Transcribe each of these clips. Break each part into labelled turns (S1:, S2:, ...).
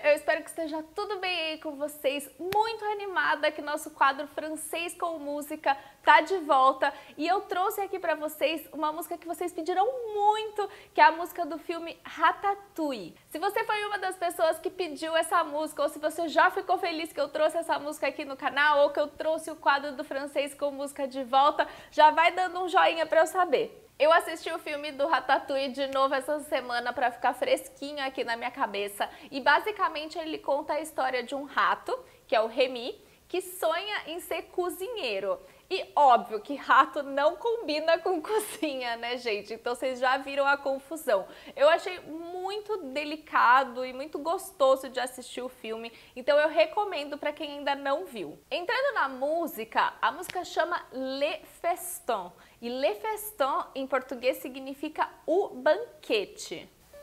S1: Eu espero que esteja tudo bem aí com vocês, muito animada que nosso quadro Francês com Música tá de volta e eu trouxe aqui pra vocês uma música que vocês pediram muito, que é a música do filme Ratatouille. Se você foi uma das pessoas que pediu essa música ou se você já ficou feliz que eu trouxe essa música aqui no canal ou que eu trouxe o quadro do Francês com Música de volta, já vai dando um joinha pra eu saber. Eu assisti o filme do Ratatouille de novo essa semana para ficar fresquinho aqui na minha cabeça e basicamente ele conta a história de um rato, que é o Remy, que sonha em ser cozinheiro. E óbvio que rato não combina com cozinha, né, gente? Então vocês já viram a confusão. Eu achei muito delicado e muito gostoso de assistir o filme, então eu recomendo para quem ainda não viu. Entrando na música, a música chama Le Festin. E Le Festin em português significa o banquete.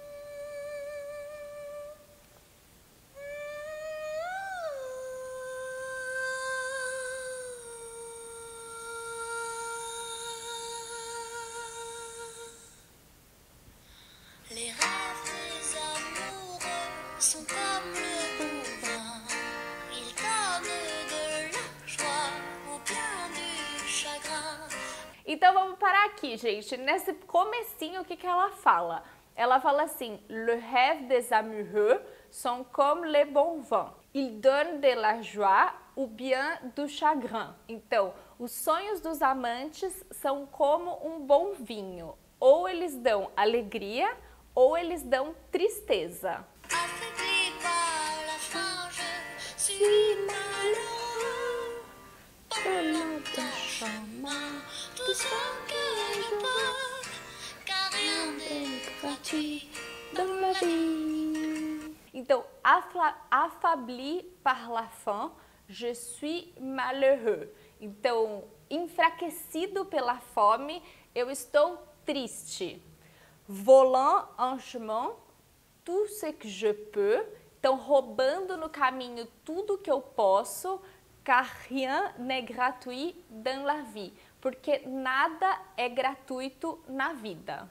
S2: Les rêves des amoureux sont comme le bon vin. Ils donnent de la joie ou bien du chagrin.
S1: Então vamos parar aqui, gente. Nesse comecinho, o que ela fala? Ela fala assim: Le rêve des amoureux sont comme le bon vin. Ils donnent de la joie ou bien du chagrin. Então, os sonhos dos amantes são como um bom vinho. Ou eles dão alegria ou eles dão tristeza.
S2: Affaibli par la faim, je suis malheureux. Pendant ton chemin, tout ce que je peux, car rien n'est gratuit dans la vie.
S1: Então, affaibli par la faim, je suis malheureux. Então, enfraquecido pela fome, eu estou triste. Volant en chemin, tout ce que je peux. Então, roubando no caminho tudo que eu posso, car rien n'est gratuit dans la vie. Porque nada é gratuito na vida.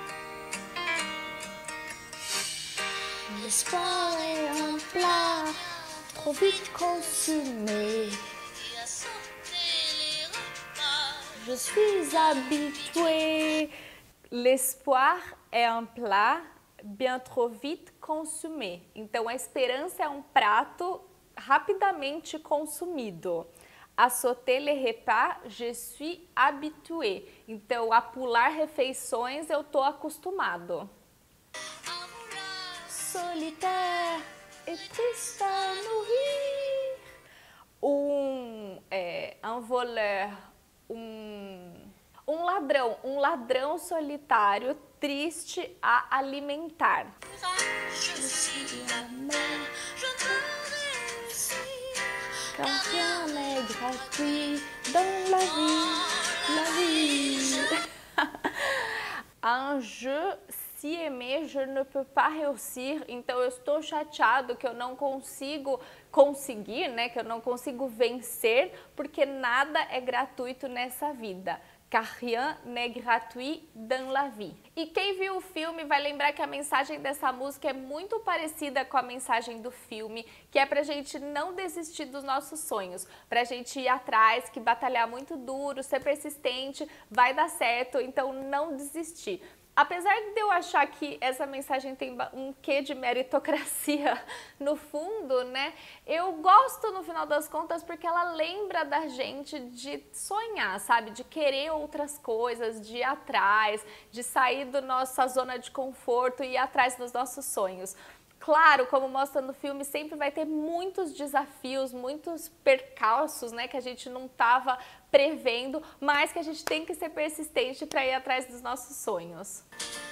S2: L'espoir est un plat trop vite consumé.
S1: Je suis habituée. L'espoir est un plat bien trop vite consumé. Então, a esperança é um prato rapidamente consumido. A sauter les repas, je suis habituée. Então, a pular refeições, eu tô acostumado.
S2: Solitaire et triste à nourrir.
S1: Un voleur, um ladrão solitário, triste a alimentar.
S2: Je suis la mer, je veux réussir,
S1: Car rien n'est gratuit dans la vie. Un jeu, se aimer, je ne peux pas réussir. Então eu estou chateado que eu não consigo conseguir, né? Que eu não consigo vencer, porque nada é gratuito nessa vida. Car rien n'est gratuit dans la vie. E quem viu o filme vai lembrar que a mensagem dessa música é muito parecida com a mensagem do filme, que é pra gente não desistir dos nossos sonhos, pra gente ir atrás, que batalhar muito duro, ser persistente, vai dar certo, então não desistir. Apesar de eu achar que essa mensagem tem um quê de meritocracia no fundo, né? Eu gosto no final das contas porque ela lembra da gente de sonhar, sabe? De querer outras coisas, de ir atrás, de sair da nossa zona de conforto e ir atrás dos nossos sonhos. Claro, como mostra no filme, sempre vai ter muitos desafios, muitos percalços, né, que a gente não estava prevendo, mas que a gente tem que ser persistente para ir atrás dos nossos sonhos.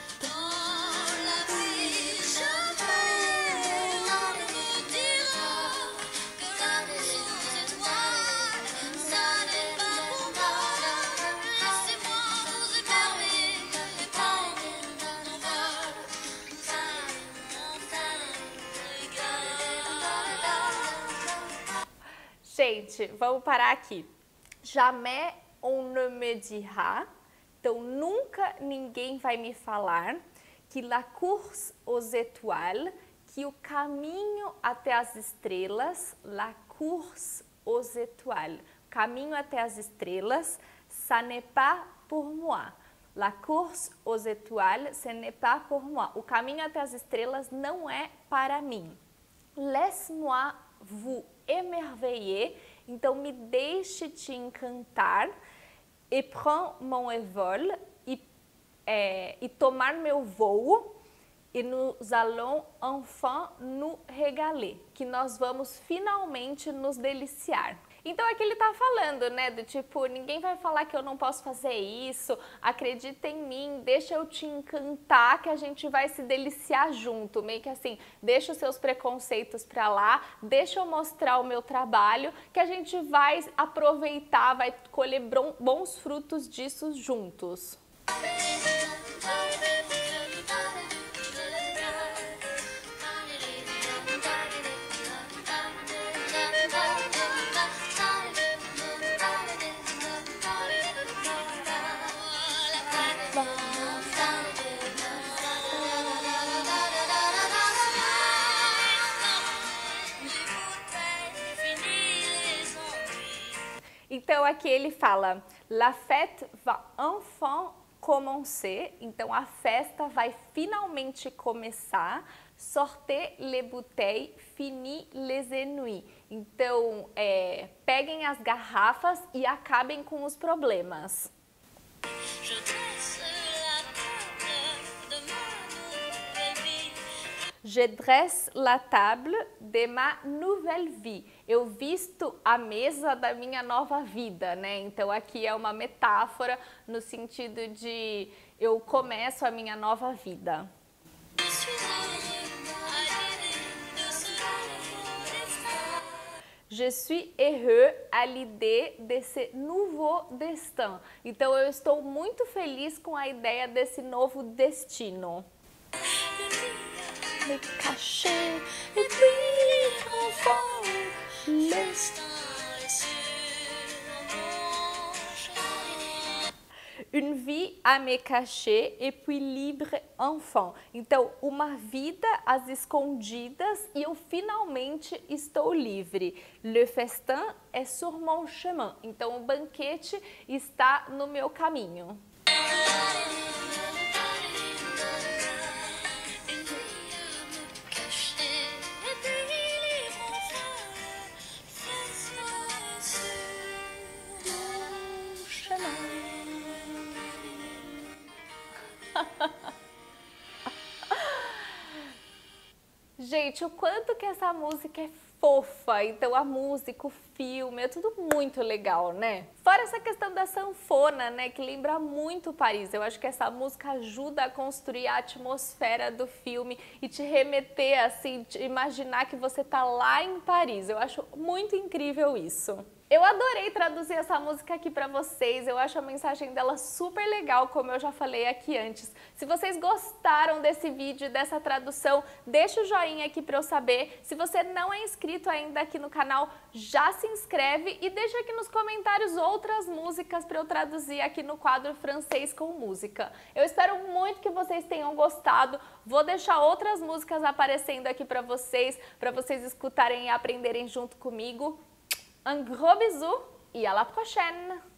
S1: Gente, vamos parar aqui. Jamais on ne me dira. Então, nunca ninguém vai me falar que la course aux étoiles, que o caminho até as estrelas, la course aux étoiles, o caminho até as estrelas, ça n'est pas pour moi. La course aux étoiles, ce n'est pas pour moi. O caminho até as estrelas não é para mim. Laisse-moi vous émerveiller. Então, me deixe te encantar. Et prends mon envol. E tomar meu voo. E nous allons enfin nous régaler. Que nós vamos finalmente nos deliciar. Então aqui ele tá falando, né, do tipo, ninguém vai falar que eu não posso fazer isso, acredita em mim, deixa eu te encantar que a gente vai se deliciar junto, meio que assim, deixa os seus preconceitos pra lá, deixa eu mostrar o meu trabalho, que a gente vai aproveitar, vai colher bons frutos disso juntos. Então aqui ele fala, la fête va enfin commencer, então a festa vai finalmente começar, sortez les bouteilles, finis les ennuis. Então peguem as garrafas e acabem com os problemas. Je dresse la table de ma nouvelle vie. Eu visto a mesa da minha nova vida, né? Então aqui é uma metáfora no sentido de eu começo a minha nova vida. Je suis heureux à l'idée de ce nouveau destin. Então eu estou muito feliz com a ideia desse novo destino. Me cacher et puis enfin une vie à me cacher et puis libre enfant. Então, uma vida às escondidas e eu finalmente estou livre. Le festin est sur mon chemin. Então, o banquete está no meu caminho. Gente, o quanto que essa música é fofa, então a música, o filme, é tudo muito legal, né? Fora essa questão da sanfona, né, que lembra muito Paris. Eu acho que essa música ajuda a construir a atmosfera do filme e te remeter, assim, te imaginar que você tá lá em Paris. Eu acho muito incrível isso. Eu adorei traduzir essa música aqui pra vocês, eu acho a mensagem dela super legal, como eu já falei aqui antes. Se vocês gostaram desse vídeo, dessa tradução, deixa o joinha aqui pra eu saber. Se você não é inscrito ainda aqui no canal, já se inscreve e deixa aqui nos comentários outras músicas pra eu traduzir aqui no quadro Francês com Música. Eu espero muito que vocês tenham gostado, vou deixar outras músicas aparecendo aqui pra vocês escutarem e aprenderem junto comigo. Un gros bisou et à la prochaine!